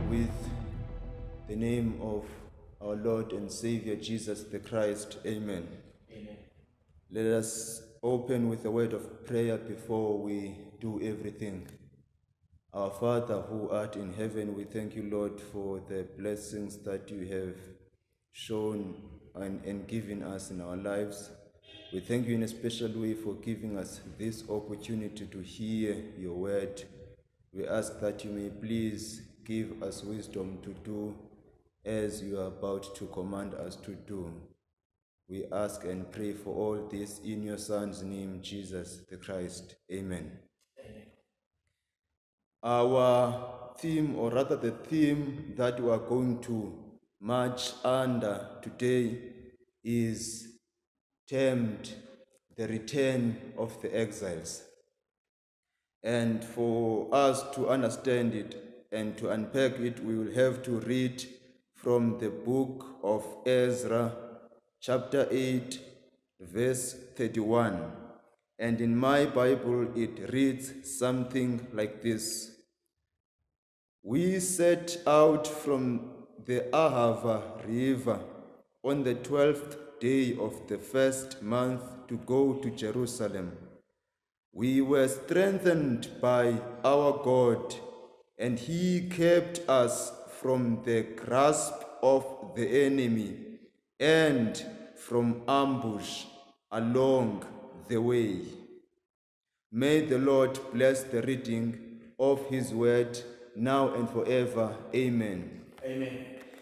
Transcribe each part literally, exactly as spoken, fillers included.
with the name of our Lord and Savior Jesus the Christ. Amen. Amen. Let us open with a word of prayer before we do everything. Our Father who art in heaven, we thank you, Lord, for the blessings that you have shown and, and given us in our lives. We thank you in a special way for giving us this opportunity to hear your word. We ask that you may please give us wisdom to do as you are about to command us to do. We ask and pray for all this in your Son's name, Jesus the Christ. Amen. Amen. Our theme, or rather the theme that we are going to march under today, is termed the return of the exiles. And for us to understand it and to unpack it, we will have to read from the book of Ezra, chapter eight, verse thirty-one. And in my Bible, it reads something like this. We set out from the Ahava River on the twelfth day of the first month to go to Jerusalem. We were strengthened by our God, and he kept us from the grasp of the enemy and from ambush along the way. May the Lord bless the reading of his word now and forever. Amen. Amen.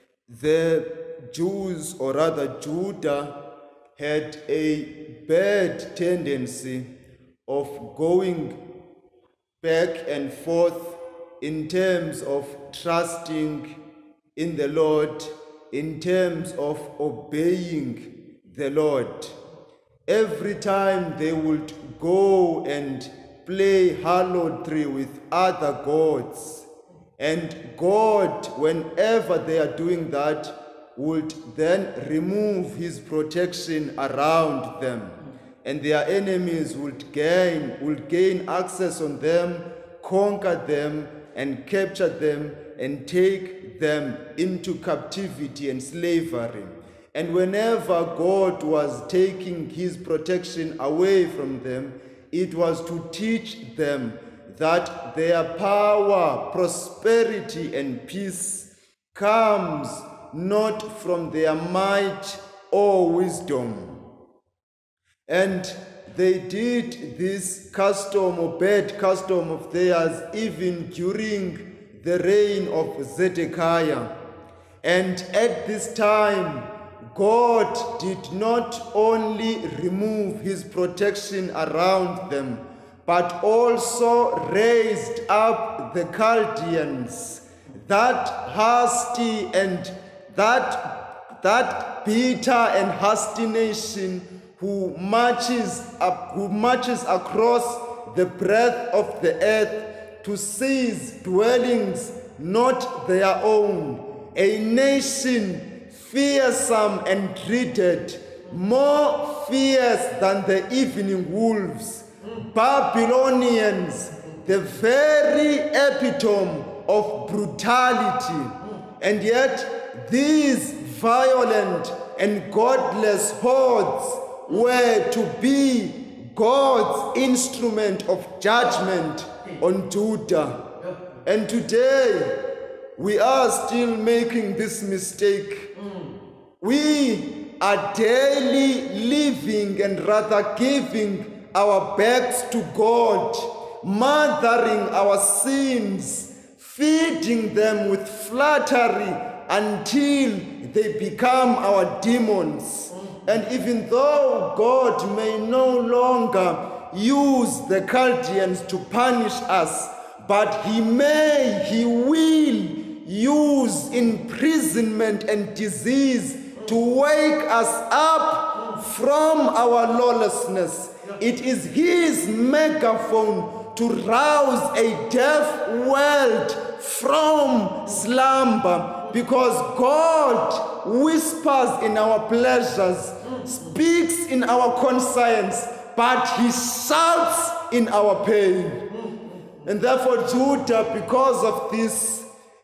The Jews, or rather Judah, had a bad tendency of going back and forth in terms of trusting in the Lord, in terms of obeying the Lord. Every time they would go and play harlotry with other gods, and God, whenever they are doing that, would then remove his protection around them, and their enemies would gain, would gain access on them, conquer them, and capture them, and take them into captivity and slavery. And whenever God was taking his protection away from them, it was to teach them that their power, prosperity, and peace comes not from their might or wisdom. And they did this custom or bad custom of theirs even during the reign of Zedekiah. And at this time, God did not only remove his protection around them, but also raised up the Chaldeans, that hasty and that, that bitter and hasty nation who marches up, who marches across the breadth of the earth to seize dwellings not their own, a nation fearsome and dreaded, more fierce than the evening wolves, Babylonians, the very epitome of brutality. And yet these violent and godless hordes were to be God's instrument of judgment on Judah. And today we are still making this mistake. We are daily living and rather giving our backs to God, mothering our sins, feeding them with flattery until they become our demons. And even though God may no longer use the Chaldeans to punish us, but he may, he will use imprisonment and disease to wake us up from our lawlessness. It is his megaphone to rouse a deaf world from slumber, because God whispers in our pleasures, speaks in our conscience, but he shouts in our pain. And therefore Judah, because of this,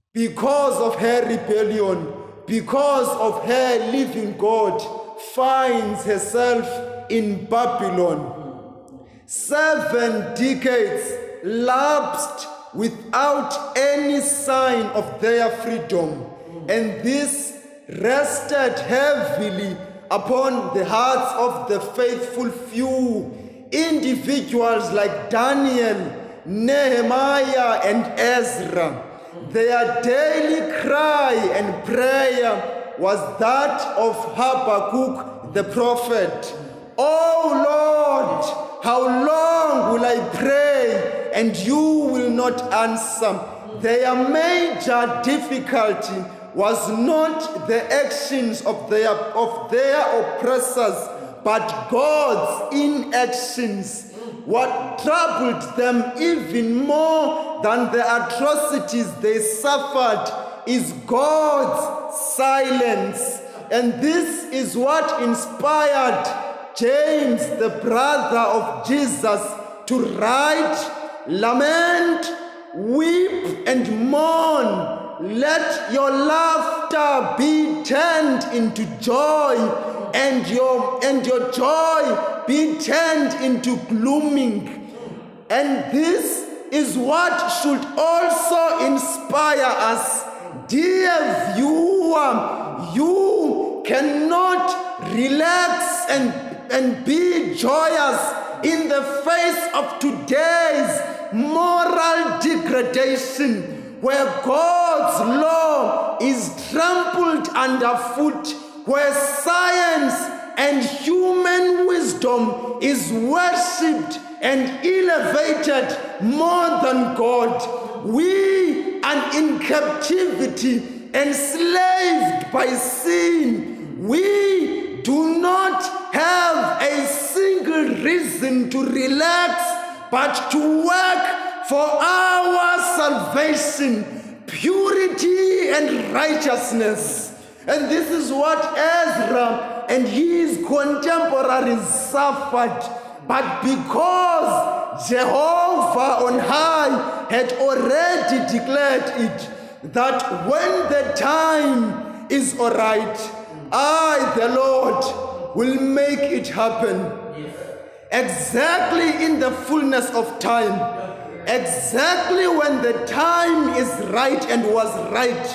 because of her rebellion, because of her leaving God, finds herself in Babylon. Seven decades lapsed without any sign of their freedom, and this rested heavily upon the hearts of the faithful few, individuals like Daniel, Nehemiah, and Ezra. Their daily cry and prayer was that of Habakkuk the prophet. "Oh Lord, how long will I pray and you will not answer?" Their major difficulty was not the actions of their, of their oppressors, but God's inactions. What troubled them even more than the atrocities they suffered is God's silence. And this is what inspired James, the brother of Jesus, to write, "Lament, weep, and mourn. Let your laughter be turned into joy, and your, and your joy be turned into glooming." And this is what should also inspire us. Dear viewer, you cannot relax and, and be joyous in the face of today's moral degradation, where God's law is trampled underfoot, where science and human wisdom is worshipped and elevated more than God. We are in captivity, enslaved by sin. We do not have a single reason to relax, but to work for our salvation, purity and righteousness. And this is what Ezra and his contemporaries suffered. But because Jehovah on high had already declared it, that when the time is all right, I, the Lord, will make it happen. Exactly in the fullness of time. Exactly when the time is right and was right.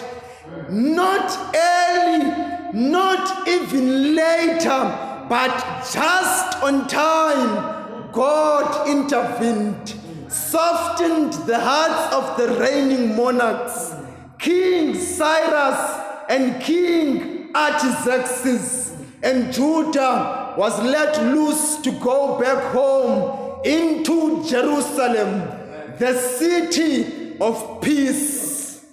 Not early, not even later, but just on time, God intervened, softened the hearts of the reigning monarchs, King Cyrus and King Artaxerxes, and Judah was let loose to go back home into Jerusalem, the city of peace.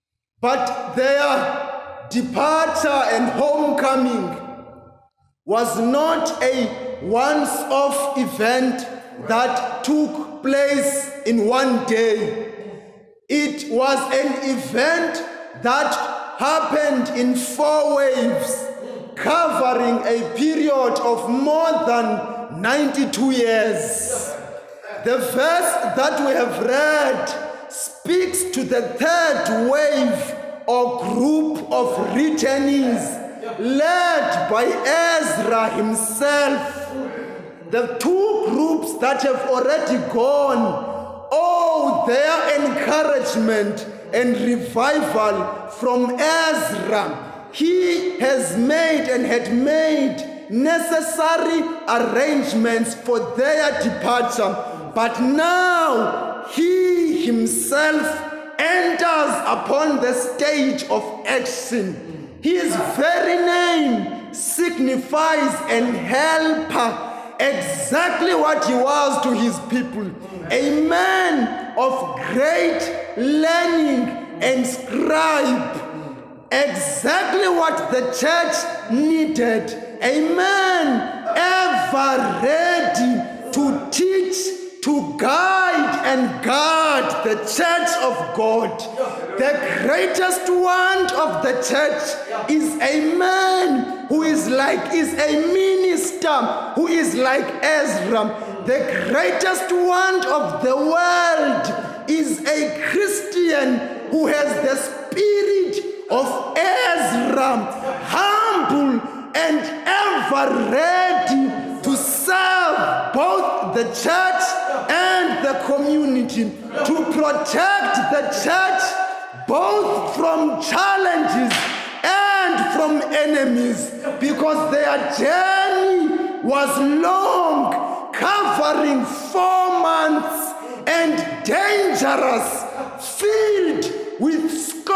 But their departure and homecoming was not a once-off event that took place in one day. It was an event that happened in four waves, covering a period of more than ninety-two years. The verse that we have read speaks to the third wave or group of returnees led by Ezra himself. The two groups that have already gone owe their encouragement and revival from Ezra. He has made and had made necessary arrangements for their departure, but now he himself enters upon the stage of action. His very name signifies an helper, exactly what he was to his people, a man of great learning and scribe, exactly what the church needed, a man ever ready to teach, to guide and guard the church of God. The greatest want of the church is a man who is like, is a minister who is like Ezra. The greatest want of the world is a Christian who has the spirit of Ezra, humble and ever ready to serve both the church and the community, to protect the church both from challenges and from enemies, because their journey was long, covering four months, and dangerous, filled with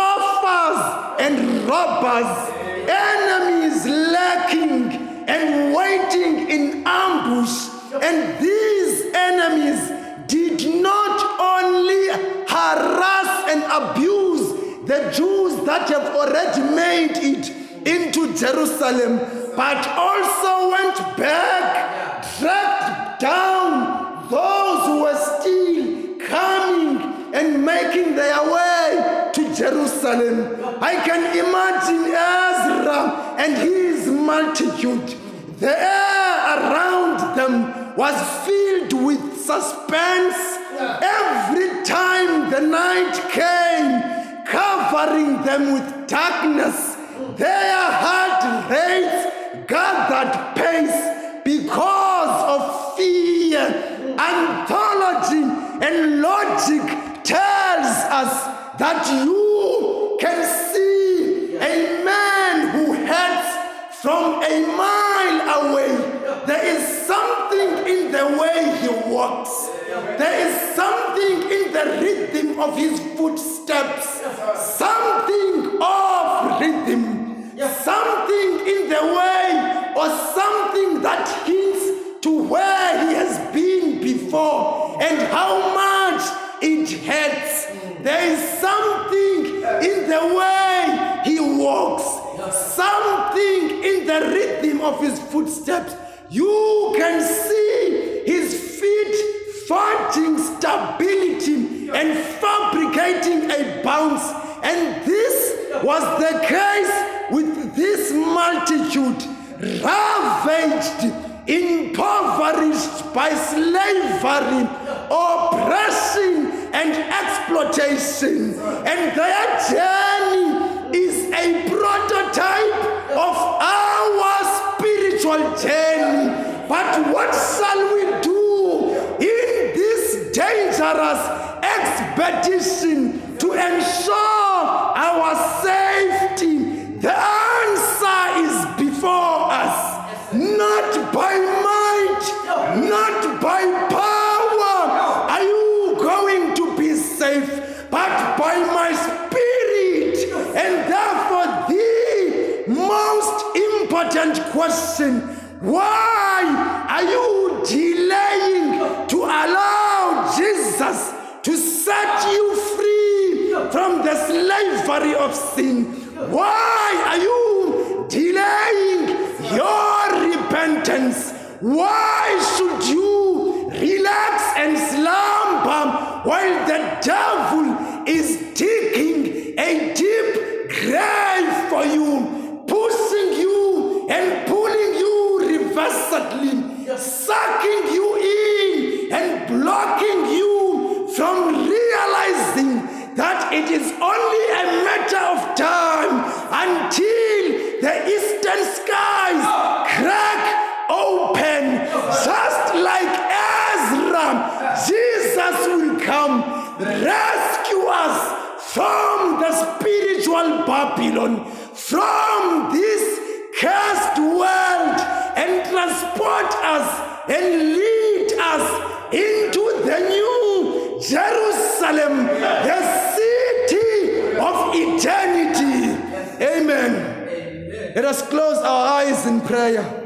scoffers and robbers, enemies lurking and waiting in ambush. And these enemies did not only harass and abuse the Jews that have already made it into Jerusalem, but also went back, dragged down those who were still coming and making their way to Jerusalem. I can imagine Ezra and his multitude. The air around them was filled with suspense every time the night came, covering them with darkness. Their heart rates gathered pace because of fear. Anthology and logic tells us that you can see a man who heads from a mile away. There is something in the way he walks. There is something in the rhythm of his footsteps. Something of rhythm. Something in the way, or something that hints to where he has been before and how much it hurts. There is something in the way he walks. Something in the rhythm of his footsteps. You can see his feet forging stability and fabricating a bounce. And this was the case with this multitude, ravaged, impoverished by slavery, oppression, and exploitation. And their journey is a prototype of our spiritual journey. But what shall we do in this dangerous expedition to ensure our safety? The answer is before us. Not by might, not by power are you going to be safe, but by my spirit. And therefore the most important question: why are you delaying to allow Jesus to set you free from the slavery of sin? Why are you delaying your repentance? Why should you relax and slumber while the devil is digging a deep grave for you, pushing you and pulling you reversedly, sucking you in and blocking you from realizing that it is only a matter of time until the eastern skies crack open? Just like Ezra, Jesus will come, rescue us from the spiritual Babylon, from this cursed world, and transport us and lead us into the new Jerusalem, the city of eternity. Amen. Amen. Let us close our eyes in prayer.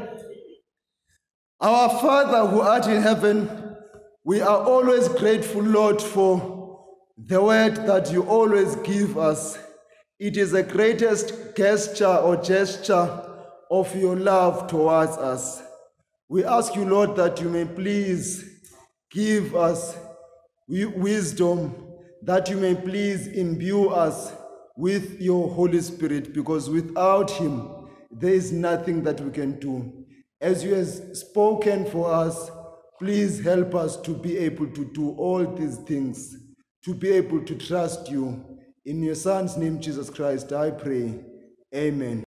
Our Father who art in heaven, we are always grateful, Lord, for the word that you always give us. It is the greatest gesture or gesture of your love towards us. We ask you, Lord, that you may please give us wisdom, that you may please imbue us with your Holy Spirit, because without him, there is nothing that we can do. As you have spoken for us, please help us to be able to do all these things, to be able to trust you In your Son's name, Jesus Christ, I pray. Amen.